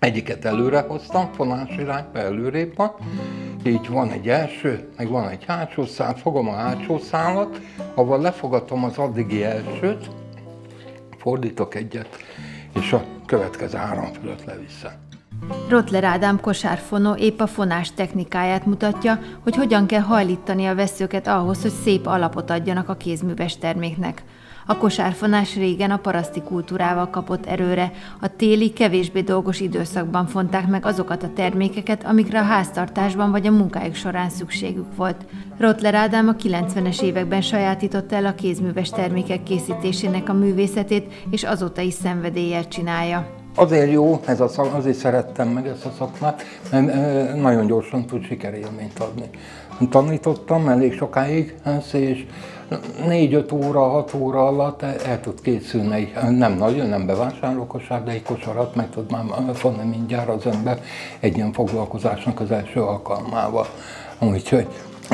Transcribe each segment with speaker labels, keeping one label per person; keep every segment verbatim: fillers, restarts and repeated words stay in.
Speaker 1: Egyiket előre hoztam, fonás irányba, előrébb van. Így van egy első, meg van egy hátsó szál, fogom a hátsó szálat, ahol lefogatom az addigi elsőt, fordítok egyet, és a következő három fölött leviszem.
Speaker 2: Rottler Ádám kosárfonó épp a fonás technikáját mutatja, hogy hogyan kell hajlítani a vesszőket ahhoz, hogy szép alapot adjanak a kézműves terméknek. A kosárfonás régen a paraszti kultúrával kapott erőre, a téli, kevésbé dolgos időszakban fonták meg azokat a termékeket, amikre a háztartásban vagy a munkájuk során szükségük volt. Rottler Ádám a kilencvenes években sajátította el a kézműves termékek készítésének a művészetét, és azóta is szenvedéllyel csinálja.
Speaker 1: Azért jó, ez a szak, azért szerettem meg ezt a szakmát, mert nagyon gyorsan tud sikerélményt adni. Tanítottam elég sokáig, és négy-öt óra, hat óra alatt el tud készülni, nem nagyon, nem bevásárlókosár, de egy kosarat meg tud már fonni mindjárt az ember egy ilyen foglalkozásnak az első alkalmával. Úgyhogy,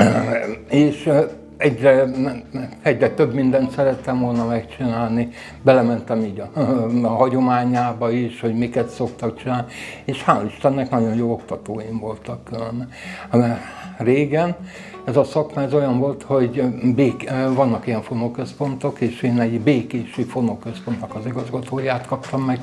Speaker 1: és egyre, egyre több mindent szerettem volna megcsinálni, belementem így a, a hagyományába is, hogy miket szoktak csinálni, és hál' Istennek nagyon jó oktatóim voltak. Régen ez a szakma ez olyan volt, hogy bék, vannak ilyen fonóközpontok, és én egy békési fonóközpontnak az igazgatóját kaptam meg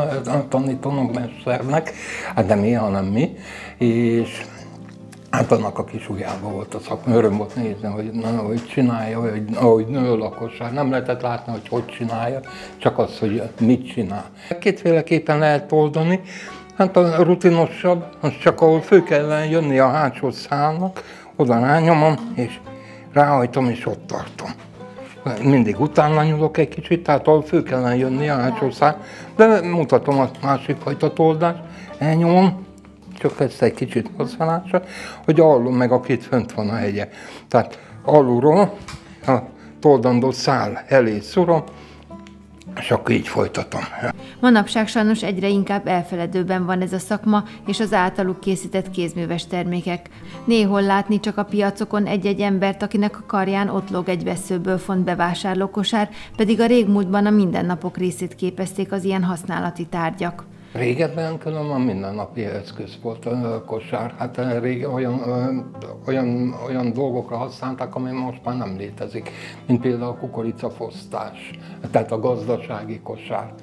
Speaker 1: tanítómesternek, hát nem én, hanem mi, és hát annak a kis ujjában volt a szakma, öröm volt nézni, hogy, hogy csinálja, hogy, ahogy nő a kosár. Nem lehetett látni, hogy hogy csinálja, csak az, hogy mit csinál. Kétféleképpen lehet oldani. Hát a rutinosabb, az csak ahol fő kellene jönni a hátsó szálnak, oda rányomom, és ráhajtom, és ott tartom. Mindig utána nyúlok egy kicsit, tehát ahol fő kellene jönni a hátsó szál, de mutatom a másik fajta toldást, elnyomom, csak ezt egy kicsit hozzálása, hogy alul meg a két fönt van a hegye. Tehát alulról a toldandó szál elé szurom, és akkor így folytatom.
Speaker 2: Manapság sajnos egyre inkább elfeledőben van ez a szakma és az általuk készített kézműves termékek. Néhol látni csak a piacokon egy-egy embert, akinek a karján ott lóg egy vesszőből font bevásárlókosár, pedig a régmúltban a mindennapok részét képezték az ilyen használati tárgyak.
Speaker 1: Régebben különben mindennapi eszköz volt a kosár. Hát régen olyan, olyan, olyan dolgokra használták, ami most már nem létezik, mint például a kukoricafosztás, tehát a gazdasági kosár.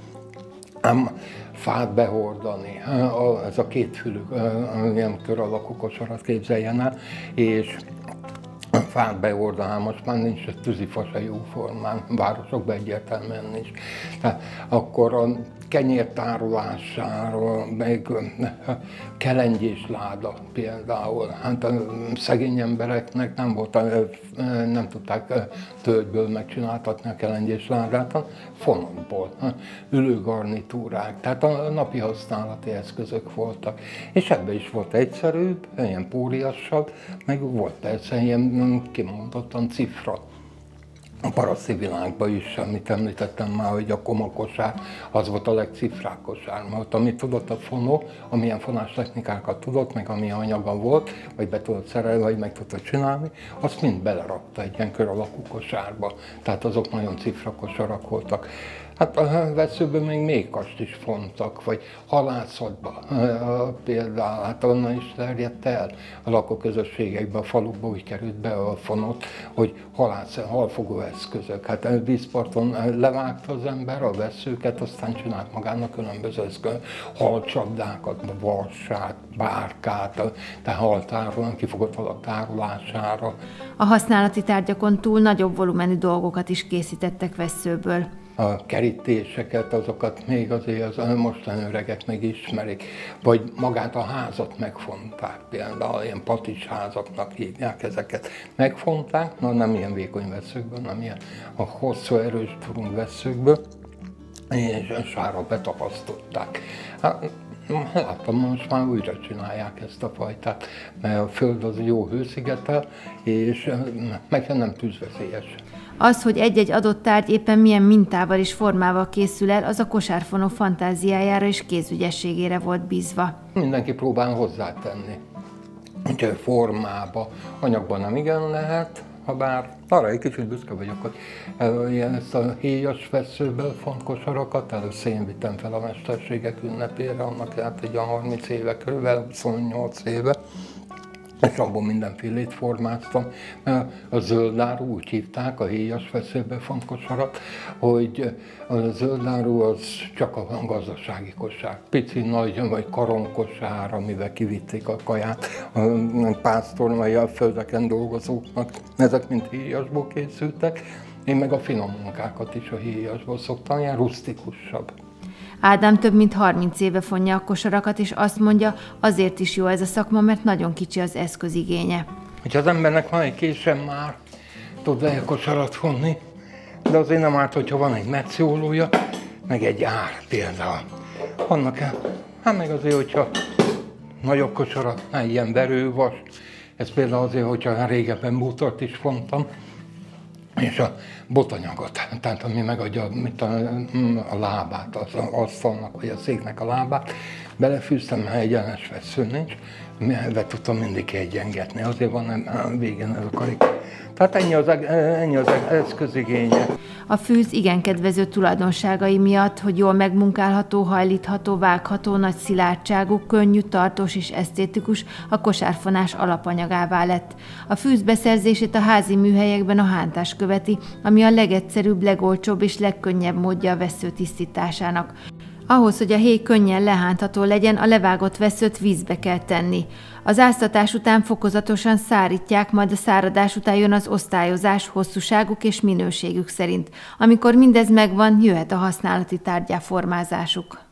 Speaker 1: Ám fát behordani, ez a kétfülű, ilyen kör alakú kosarat képzeljen el, és fát behordani, most már nincs tűzifa se jó formán, városokban egyértelműen nincs. Tehát akkor a kenyér tárolásáról, meg kelengyésláda például. Hát a szegény embereknek nem volt, nem tudták tölgyből megcsináltatni a kelengyésládát, fonokból, ülőgarnitúrák, tehát a napi használati eszközök voltak. És ebben is volt egyszerűbb, ilyen póriasabb, meg volt persze ilyen kimondottan cifra. A paraszti világban is, amit említettem már, hogy a komakosár, az volt a legcifrább kosár, mert amit tudott a fonó, amilyen fonás technikákat tudott, meg amilyen anyaga volt, vagy be tudott szerelni, vagy meg tudta csinálni, azt mind belerakta egy ilyen kör alakú kosárba. Tehát azok nagyon cifra kosarak voltak. Hát a vesszőből még mékast is fontak, vagy halászatban például, hát onnan is terjedt el a lakóközösségekbe, a falukba úgy került be a fonott, hogy halász, halfogó eszközök. Hát a vízparton levágta az ember a vesszőket, aztán csinált magának különböző eszközök, halcsapdákat, varsát, bárkát, tehát haltárolán, kifogott halak tárolására.
Speaker 2: A használati tárgyakon túl nagyobb volumenű dolgokat is készítettek vesszőből.
Speaker 1: A kerítéseket, azokat még azért az mostani öregek megismerik, vagy magát a házat megfonták, például ilyen patisházaknak hívják ezeket. Megfonták, na nem ilyen vékony vesszőkből, nem ilyen a hosszú erős turunk vesszőkből, és sárra betapasztották. Hát, láttam, most már újra csinálják ezt a fajtát, mert a föld az jó hőszigetel, és meg nem tűzveszélyes.
Speaker 2: Az, hogy egy-egy adott tárgy éppen milyen mintával és formával készül el, az a kosárfonó fantáziájára és kézügyességére volt bízva.
Speaker 1: Mindenki próbál hozzátenni. Úgyhogy formába, anyagban nem igen lehet, ha bár arra egy kicsit büszke vagyok, hogy ilyen ezt a héjas veszőből font kosarakat először én vittem fel a mesterségek ünnepére, annak hát egy harminc éve körülbelül, huszonnyolc éve, és abból mindenfélét formáztam. A zöldáru, úgy hívták, a héjas veszőbe font kosarat, hogy a zöldáru az csak a gazdasági kosár. Pici, nagy vagy karonkosár, amivel kivitték a kaját a pásztor vagy a földeken dolgozóknak. Ezek mind héjasból készültek. Én meg a finom munkákat is a héjasból szoktam, ilyen rusztikusabb.
Speaker 2: Ádám több mint harminc éve fonja a kosarakat, és azt mondja, azért is jó ez a szakma, mert nagyon kicsi az eszközigénye.
Speaker 1: Hogyha az embernek van egy késem már, tud egy kosarat fonni, de azért nem árt, hogyha van egy metszólója, meg egy ár például. Annak el, hát meg azért, hogyha nagyobb kosarat, egy ilyen verővas, ez például azért, hogyha régebben bútort is fontam, és a botanyagot, tehát ami megadja mit a, a lábát, az asztalnak vagy a széknek a lábát, belefűztem, ha egyenes vesző nincs, be tudtam mindig egyengetni, azért van a végén ez a karika. Tehát ennyi az, ennyi az eszközigénye.
Speaker 2: A fűz igen kedvező tulajdonságai miatt, hogy jól megmunkálható, hajlítható, vágható, nagy szilárdságú, könnyű, tartós és esztétikus, a kosárfonás alapanyagává lett. A fűz beszerzését a házi műhelyekben a hántás követi, ami a legegyszerűbb, legolcsóbb és legkönnyebb módja a vesző tisztításának. Ahhoz, hogy a héj könnyen lehántható legyen, a levágott veszőt vízbe kell tenni. Az áztatás után fokozatosan szárítják, majd a száradás után jön az osztályozás hosszúságuk és minőségük szerint. Amikor mindez megvan, jöhet a használati tárgyá formázásuk.